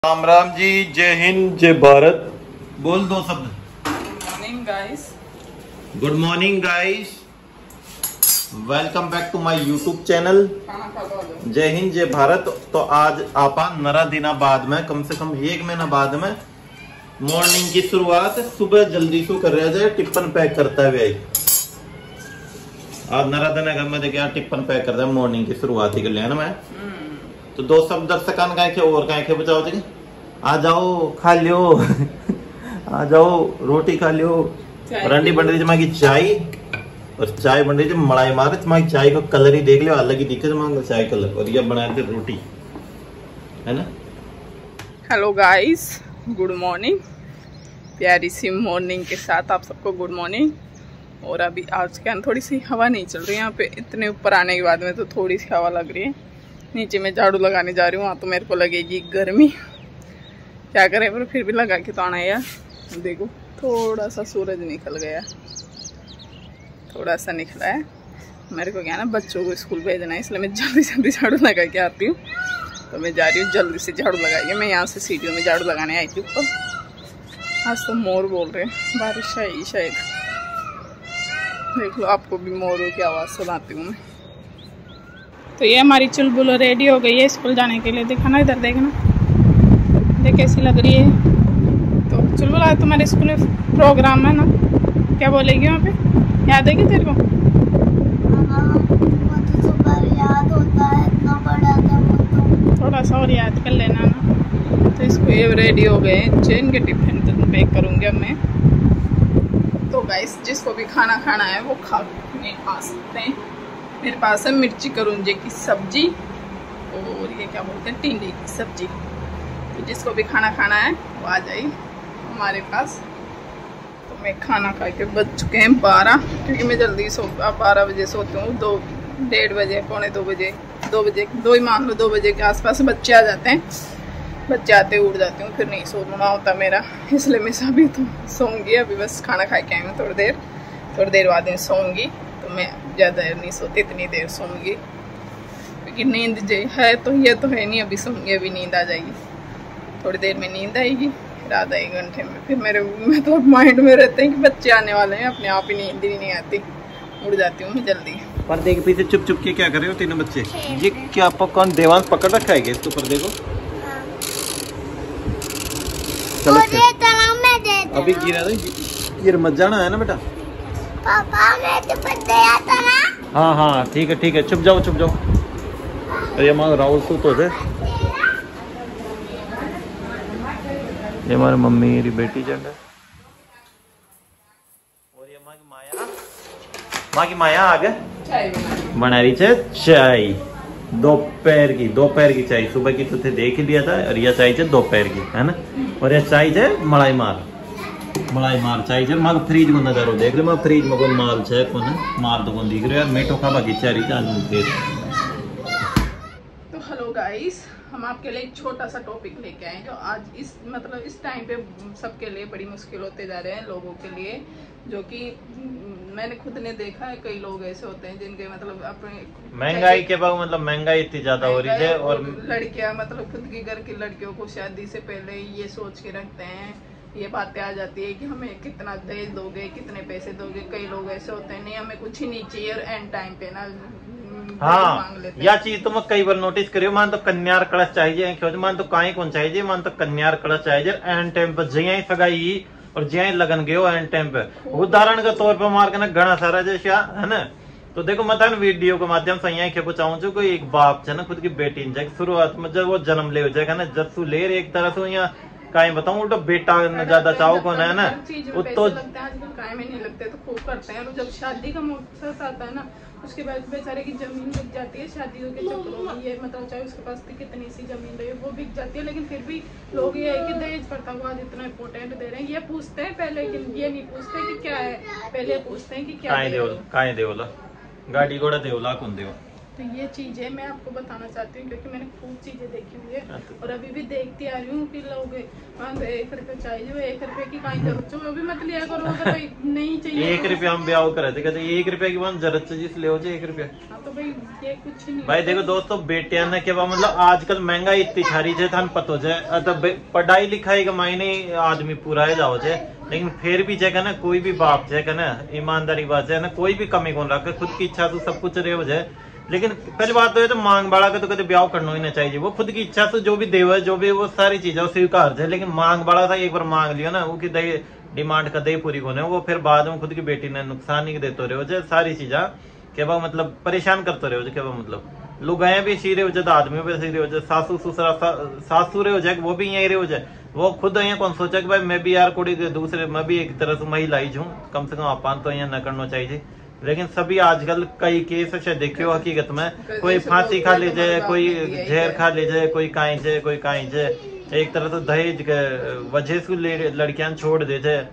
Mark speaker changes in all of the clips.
Speaker 1: राम राम जी, जय हिंद, जय भारत। बोल दो शब्द।
Speaker 2: Morning guys.
Speaker 1: Good morning guys, welcome back to my YouTube channel. जय हिंद जय भारत। तो आज आपा नरा दिना बाद में, कम से कम 1 महीना बाद में मॉर्निंग की शुरुआत सुबह जल्दी से कर रहा जाए। टिफिन पैक करता है भाई। आज नरा दिन घर में देखिए टिफिन पैक करता है, मॉर्निंग की शुरुआत ही कर लिया ना मैं। तो दो शब्द दर्शकान का है और का बचाओ थे। आ जाओ खा लियो आ जाओ रोटी खा लियो। रंडी बन रही थी माँ चाय, और चाय बन रही थी मलाई मार। माँ चाय का कलर ही देख लियो, अलग ही दिखे माँ चाय कलर। और ये बनाए थे रोटी, है ना।
Speaker 2: Hello guys, good morning. प्यारी सी मॉर्निंग के साथ आप सबको गुड मॉर्निंग। और अभी आज के थोड़ी सी हवा नहीं चल रही है यहाँ पे। इतने ऊपर आने के बाद में तो थोड़ी सी हवा लग रही है। नीचे में झाड़ू लगाने जा रही हूँ, वहाँ तो मेरे को लगेगी गर्मी। क्या करें, पर फिर भी लगा के तो आना है यार। देखो थोड़ा सा सूरज निकल गया, थोड़ा सा निकला है। मेरे को क्या ना बच्चों को स्कूल भेजना है, इसलिए मैं जल्दी जल्दी झाड़ू लगा के आती हूँ। तो मैं जा रही हूँ जल्दी से झाड़ू लगाइए। मैं यहाँ से सीढ़ियों में झाड़ू लगाने आई थी ऊपर। आज तो मोर बोल रहे हैं, बारिश आई शायद। देख लो, आपको भी मोरों की आवाज़ सुनाती हूँ मैं। तो ये हमारी चुलबुल रेडी हो गई है स्कूल जाने के लिए। देखा ना, इधर देखना, देख कैसी लग रही है। तो चुलबुल आज तुम्हारे स्कूल में प्रोग्राम है ना, क्या बोलेगी वहाँ पे? याद है क्या तेरे को?
Speaker 3: याद होता है, इतना बड़ा था वो तो।
Speaker 2: थोड़ा सा और याद कर लेना ना। तो इसको ये रेडी हो गए, इनके टिफिन तो पैक करूँगी अब मैं। तो गाइस, जिसको भी खाना खाना है वो खा सकते हैं। मेरे पास है मिर्ची करूंजे की सब्जी और ये क्या बोलते हैं, टिंडे की सब्जी। तो जिसको भी खाना खाना है वो आ जाइए हमारे पास। तो मैं खाना खा के बज चुके हैं 12, क्योंकि मैं जल्दी 12 बजे सोती हूँ। 1:30 बजे, पौने 2 बजे, 2 बजे, 2 ही मान लो, 2 बजे के आसपास बच्चे आ जाते हैं। बच्चे आते उठ जाती हूँ, फिर नहीं सोना होता मेरा, इसलिए मैं सभी तो सोऊंगी। अभी बस खाना खा के आई हूँ, थोड़ी देर बाद में सोऊंगी। तो मैं ज़्यादा देर नहीं सोती, इतनी देर सोऊंगी क्योंकि नींद जो है तो ये तो है नहीं। अभी सोऊंगी, अभी नींद आ जाएगी, थोड़ी देर में नींद आएगी, फिर आधा 1 घंटे में फिर मेरे मतलब माइंड में रहते हैं कि बच्चे आने वाले हैं। अपने आप ही नींद ही नहीं आती, उड़ जाती हूँ मैं जल्दी।
Speaker 1: पर्दे के पीछे चुप चुप के क्या कर रहे हो तीनों बच्चे? ये क्या पॉपकॉर्न देवांश पकड़ रखा है इसके ऊपर? देखो अभी गिरा था, गिर मत जाना है ना बेटा।
Speaker 3: पापा मैं तो दिया था ना।
Speaker 1: हाँ हाँ ठीक है, चुप जाओ चुप जाओ। अरे हमारे राहुल तो थे, ये हमारी मम्मी मेरी बेटी जन है। और ये माँ की माया आ गए बना रही है चाय। दोपहर की चाय, सुबह की तो थे देख ही लिया था। और यह चाय है दोपहर की, है ना। और यह चाय है मलाई मार चाय है। माँ फ्रिज में नजारो देख रहे, फ्रिज में कोई माल है कौन माल तो कौन दिख रहा है। मीठो खाबा की चारी
Speaker 2: तो हेलो गाइस, हम आपके लिए एक छोटा सा टॉपिक लेके आए जो आज इस टाइम पे सबके लिए बड़ी मुश्किल होते जा रहे हैं, लोगों के लिए। जो कि मैंने खुद ने देखा है, कई लोग ऐसे होते हैं जिनके मतलब अपने
Speaker 1: महंगाई के बाद महंगाई इतनी ज्यादा हो रही है। और
Speaker 2: लड़कियां मतलब खुद के घर की लड़कियों को शादी से पहले ये सोच के रखते हैं, ये बातें आ जाती है कि हमें कितना दहेज दोगे, कितने पैसे दोगे। कई लोग ऐसे होते हैं नहीं हमें कुछ ही नहीं चाहिए, और एंड टाइम पे ना
Speaker 1: हाँ यह चीज तुम कई बार नोटिस करियो। मान तो कन्यार कलश चाहिए, क्यों मान तो काई कौन चाहिए, मान तो कन्यार कलश चाहिए। एंड टाइम पर जिया ही सगाई और जिया ही लगन गयो एंड टाइम पे। उदाहरण के तौर पर मार के ना घना सारा जैसा है ना। तो देखो मैं वीडियो के माध्यम से यहाँ के पूछाऊं जो कोई एक बाप है ना खुद की बेटी ने शुरुआत में जब वो जन्म ले हो जाएगा ना, जब ले एक तरह से यहाँ काई बताऊं तो बेटा ज्यादा चाहो कौन है ना, वो तो
Speaker 2: आजकल काय में नहीं लगते तो खूब करते हैं। और जब शादी का मौका आता है ना, उसके बाद बेचारे की जमीन बिक जाती है शादियों के चक्करों में। ये मतलब चाहे उसके पास कितनी सी जमीन रही वो बिक जाती है, लेकिन फिर भी लोग ये है कि दहेज प्रथा को आज इतना इम्पोर्टेंट दे रहे हैं। ये पूछते हैं पहले, लेकिन ये नहीं पूछते कि क्या है, पहले पूछते हैं कि क्या
Speaker 1: काई देवला गाड़ी घोड़ा देवला कौन देव
Speaker 2: तो ये चीजें मैं आपको बताना चाहती हूँ क्योंकि मैंने खूब चीजें देखी हुई है और अभी भी देखती आ रही हूँ कि लोग 1 रुपये चाहिए, 1 रुपये की कहीं जरूरत वो भी मत लिया करो अगर भाई नहीं चाहिए।
Speaker 1: 1 रुपया हम ब्याह करे थे, कहते 1 रुपया की बात जरूरत से जिस ले 1 रुपया।
Speaker 2: हाँ तो भाई ये कुछ नहीं
Speaker 1: भाई देखो दोस्तों, बेटिया ने के मतलब आजकल महंगाई इतनी छारी है, थान पतो है तो पढ़ाई लिखाई का मायने आदमी पूरा है जाओ है, लेकिन फिर भी जगह ना कोई भी बाप जगह ना ईमानदारी बात है ना, कोई भी कमी कौन रखे, खुद की इच्छा तो सब कुछ रहे हो जाए। लेकिन पहली बात तो है तो मांग बाड़ा का तो कभी ब्याह करना ही ना चाहिए, वो खुद की इच्छा से जो भी देव है जो भी वो सारी चीजें स्वीकार है। लेकिन मांग बाड़ा था एक बार मांग लिया ना, वो की दही डिमांड का दही पूरी होने, वो फिर बाद में खुद की बेटी ने नुकसान ही देते रहे हो सारी चीजा के बाद मतलब परेशान करते रहे हो के बाद मतलब लुगाए भी सीरे हो जाए, आदमी भी सीरे हो जाए, सासू ससुरा सासू रहे हो जाए वो भी यही रहे हो जाए। वो खुद यहाँ कौन सोचा कि भाई मैं भी यार कोई दूसरे मैं भी एक तरह से महिला ही हूँ, कम से कम अपन तो यहाँ न करना चाहिए। लेकिन सभी आजकल कई केस से देखे हो हकीकत में, कोई फांसी खा ले जाए, कोई जहर खा ले जाए, कोई काई जाए, कोई काई जाए, एक तरह से दहेज के वजह से लड़कियां छोड़ दे जाए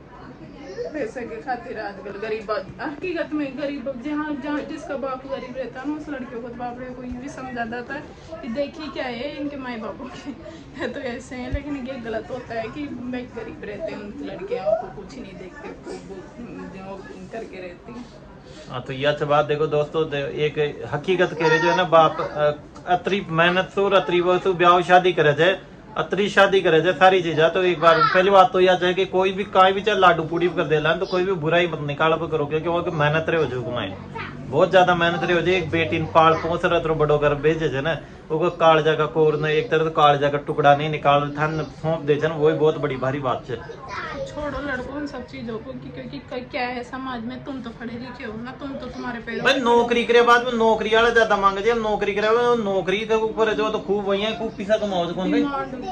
Speaker 2: पैसे के खातिर। आजकल गरीब हकीकत में गरीब जहाँ जहाँ जिसका बाप गरीब रहता है ना उस लड़कियों को बाप रे को ये भी समझा जाता है कि देखिए क्या है इनके माई बापों के है तो ऐसे हैं। लेकिन ये गलत होता है कि भाई गरीब रहते हैं उन लड़कियों को कुछ नहीं देखते, जो करके रहती हैं।
Speaker 1: हाँ तो यह बात देखो दोस्तों, एक हकीकत कह रहे जो है ना, बाप अतरी मेहनत से और अतरी वो ब्याह शादी करे जाए, अतरी शादी करे जाए सारी चीजें। तो एक बार पहली बात तो यह है कि कोई भी कहीं भी चाहे लाडू पूड़ी कर दे तो कोई भी बुराई मत निकाल करो, क्योंकि वो मेहनत रहे हो जो कमाए बहुत ज्यादा मेहनत रहे हो जाए। एक बेटी पाल पहुंच रहा तो बड़ो कर भेजे है ना, वो कालजा का कोर ने एक तरह कालजा का टुकड़ा नहीं निकाल थान सौंप दे ना, वो बहुत बड़ी भारी बात है।
Speaker 2: छोड़ो लड़कों उन सब चीजों को क्योंकि क्या है समाज में, तुम तो पढ़े लिखे हो ना, तुम तो तुम्हारे पैरों
Speaker 1: भाई नौकरी करे बाद में नौकरी वाले ज्यादा मांगे जाए, नौकरी करे नौकरी के ऊपर जो तो खूब वही है, खूब पैसा कमाओ कौन भाई।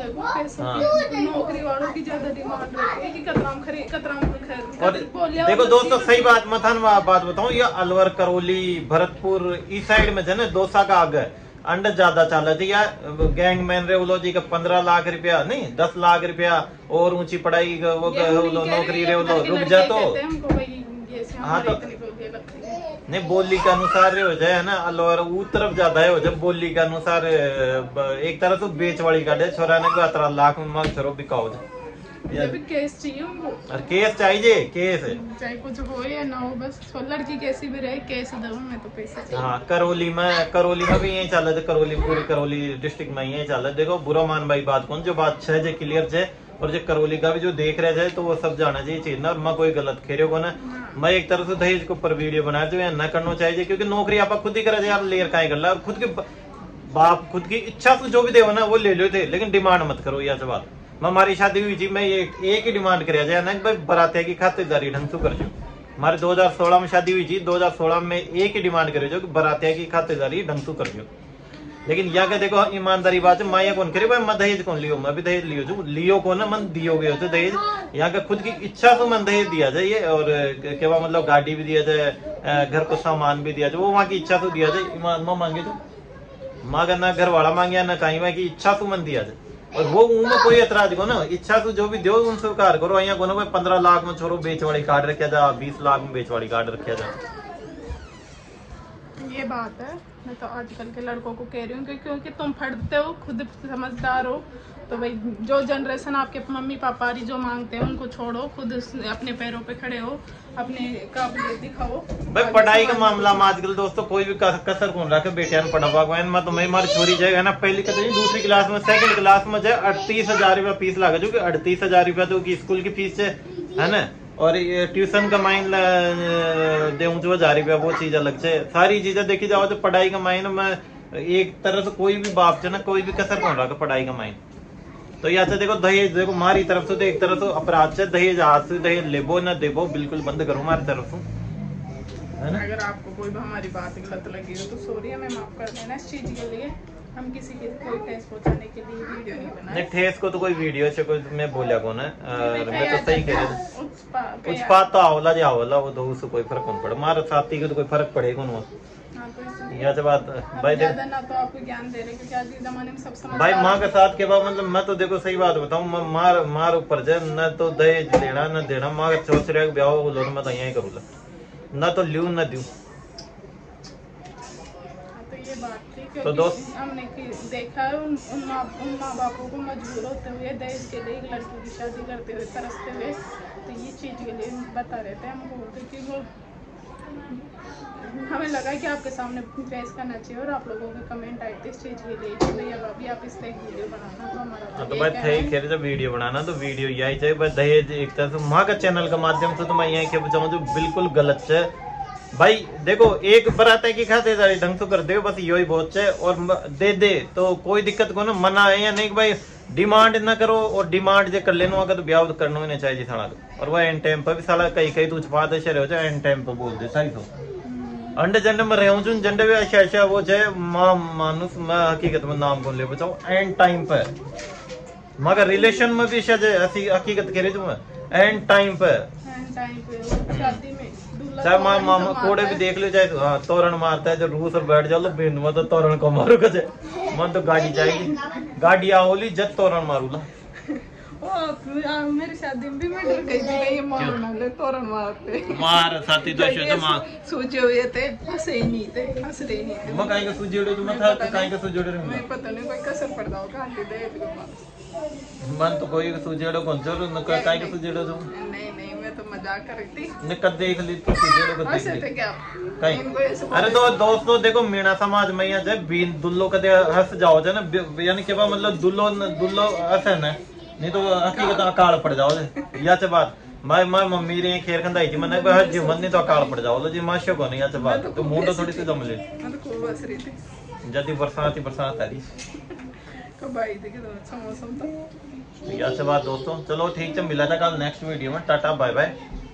Speaker 1: नौकरी
Speaker 2: वालों की ज्यादा डिमांड रहती है कि कतराम
Speaker 1: और देखो दोस्तों सही बात मथान बात बताऊं, ये अलवर करौली भरतपुर इस साइड में है ना दोसा का आगे अंडा ज्यादा चल रही है। गैंगमैन रेवोलॉजी का 15 लाख रुपया नहीं 10 लाख रुपया और ऊंची पढ़ाई वो नौकरी रेवलो रुक जा तो हाँ तो नहीं बोली के अनुसार हो जाए ना, अलवर वो तरफ ज्यादा है हो जाए बोली के अनुसार एक तरह से बेच वाली काटे छोरा ने 17 लाख में मांग छोरो बिकाओ
Speaker 2: केस चाहिए उनको,
Speaker 1: और केस चाहिए, केस
Speaker 2: चाहे कुछ हो या ना हो, बस लड़की कैसी भी रहे केस दो में तो पैसे।
Speaker 1: हाँ करौली में भी यही चल रहा था, करौली पूरी करौली डिस्ट्रिक्ट में यही चल रहा है। देखो बुरा मान भाई बात कौन जो बात छह जे क्लियर छे, और जो करौली का भी जो देख रहे थे तो वो सब जाना चाहिए चीज ना, मैं कोई गलत खेरे को ना मैं एक तरह से दहेज के ऊपर वीडियो बनाया जो न करना चाहिए, क्योंकि नौकरी आप खुद ही करे यार लेर का कर ला, खुद के बाप खुद की इच्छा से जो भी देव ना वो ले लो थे, लेकिन डिमांड मत करो। यह सब बात हमारी शादी हुई थी, मैं एक ही डिमांड कर जाए ना भाई बरातिया की खातिरदारी ढंग से कर जो। हमारे 2016 में शादी हुई थी, 2016 में एक ही डिमांड करे जो कि बरातिया की खातिरदारी ढंग से कर जो। लेकिन यहाँ के देखो ईमानदारी बात है, मैं कौन करे भाई मैं दहेज कौन लियो, मैं भी दहेज लियो जो लियो को ना मन दियो गए होते दहेज, यहाँ के खुद की इच्छा से मन दहेज दिया जाए और क्या मतलब गाड़ी भी दिया जाए, घर को सामान भी दिया जाए, वो वहाँ की इच्छा से दिया जाए। माँ मांगे जो माँ का ना घर वाला मांगे ना कहीं वहाँ की इच्छा से मन दिया जाए, और वो उनमें कोई एतराज को ना इच्छा से जो भी दो उन स्वीकार करो। यहाँ को ना 15 लाख में छोड़ो बेचवाड़ी कार्ड रखा जा, 20 लाख में बेचवाड़ी कार्ड रखा जा,
Speaker 2: ये बात है। मैं तो आजकल के लड़कों को कह रही हूँ क्योंकि तुम पढ़ते हो खुद समझदार हो, तो भाई जो जनरेशन आपके मम्मी पापा जो मांगते हैं उनको छोड़ो, खुद अपने पैरों पे खड़े हो, अपने काबिलियत दिखाओ।
Speaker 1: भाई पढ़ाई का मामला में आजकल दोस्तों कोई भी कसर कौन रखे बेटिया ने पढ़ा मैं तो मैं हमारी छोरी जाएगा ना पहली दूसरी क्लास में सेकंड क्लास में जाए 38,000 रुपया फीस लगा, जो कि 38,000 रुपया तो स्कूल की फीस है ना, और ये ट्यूशन का माइन दे 1000 रुपया वो चीज अलग से। सारी चीजें देखी जाओ तो पढ़ाई का माइन में एक तरह से कोई भी बाप से ना कोई भी कसर कौन रहा पढ़ाई का माइन। तो यहाँ से देखो दहेज देखो हमारी तरफ से तो एक तरह से अपराध से दहेज हाथ से दहेज लेबो ना देबो बिल्कुल बंद करो हमारी तरफ से, है ना।
Speaker 2: अगर आपको कोई भी हमारी बात गलत लगी हो तो सॉरी, हमें माफ कर देना इस चीज के लिए। हम किसी के कोई ठेस पहुंचाने के लिए वीडियो नहीं बनाए।
Speaker 1: नहीं ठेस को तो कोई वीडियो से कोई मैं बोलिया कौन है, मैं तो सही कह रहा कुछ बात तो आवला जो आवला वो तो उससे कोई फर्क नहीं पड़े, हमारे साथी को तो कोई फर्क पड़ेगा कौन वो। यह तो बात भाई
Speaker 2: ना तो आपको ज्ञान दे रहे क्योंकि आज के जमाने में सब समझ
Speaker 1: भाई माँ के साथ के बाद मतलब मैं तो देखो सही बात बताऊँ मार ऊपर जाए न तो दहेज लेना न देना, माँ के चौसरे ब्याह बोलो मैं तो यही करूँगा, न तो लू न दू। तो दोस्त
Speaker 2: हमने देखा है उन माँ बापों को मजबूर होते हुए दहेज के लिए एक लड़की की शादी करते हुए तरसते हुए, तो ये चीज़ के लिए बता रहे थे हमको, बोलते कि वो हमें लगा कि आपके सामने फेस करना चाहिए, और आप लोगों के कमेंट आए थे इस चीज़ के लिए कि भैया भाभी आप इस तरह वीडियो बनाना, तो हमारा
Speaker 1: तो भाई थे खेल जब वीडियो बनाना तो वीडियो यही चाहिए बस दहेज एक तरह से माँ का चैनल के माध्यम से तो मैं यही कह बताऊँ जो बिल्कुल गलत है भाई। देखो एक बरात है कि खातेदारी ढंग से कर दे बस यही बहुत है, और दे दे तो कोई दिक्कत को ना, मना है या नहीं भाई डिमांड ना करो, और डिमांड जो कर लेना अगर तो ब्याह करना ही नहीं चाहिए साला, और वह एंड टाइम पर भी साला कई तू छपा दे शरे हो जाए एंड टाइम पर बोल दे सारी तो अंडे झंडे में रहे हूँ झंडे भी अच्छा वो चाहे मानुस मैं हकीकत में नाम बोल ले बचाओ एंड टाइम पर, मगर रिलेशन में भी शायद हकीकत कह रही तुम एंड टाइम पर
Speaker 2: शादी में
Speaker 1: चाहे मामा कोड़े भी देख लो, चाहे हाँ, तोरण मारता है जो रूस और बैठ जाओ बिंद में तो तोरण को मारू कचे मन तो गाड़ी जाएगी गाड़ी आओली जब तोरण मारूला।
Speaker 2: मेरी शादी में भी मैं डर गई थी ये मारने तोरण मारते
Speaker 1: मार साथी तो मार
Speaker 2: सोचे हुए थे, हंसे ही नहीं थे, हंस रहे नहीं थे।
Speaker 1: मैं काहे का सुजेड़ो तुम था काहे का सुजेड़ो रे
Speaker 2: मैं पता नहीं कोई कसर पड़ता होगा आंटी दे तो
Speaker 1: मन तो कोई सुजेड़ो कौन चो न काहे का सुजेड़ो तुम
Speaker 2: नहीं मैं तो मजाक कर रही थी
Speaker 1: ने कद देख ली तो सुजेड़ो को देख ली
Speaker 2: क्या
Speaker 1: कहीं। अरे तो दोस्तों देखो मीणा समाज में यहाँ जब दुल्लो कदे हंस जाओ जाए ना यानी कि मतलब दुल्लो हंसे ना नहीं तो हकीकत अकाल पड़ जाओ या चे बात मैं मम्मी रे खेर खंदाई थी मैंने हर जी मन नहीं तो अकाल पड़ जाओ जी माशो को नहीं या चे बात तो मुंडो थोड़ी सी जम ले
Speaker 2: मैं तो खूब हंस रही थी
Speaker 1: जदी बरसात आ रही
Speaker 2: कब आई थी कि तो अच्छा मौसम था
Speaker 1: या चे बात दोस्तों। चलो ठीक है मिला था कल नेक्स्ट वीडियो में, टाटा बाय बाय।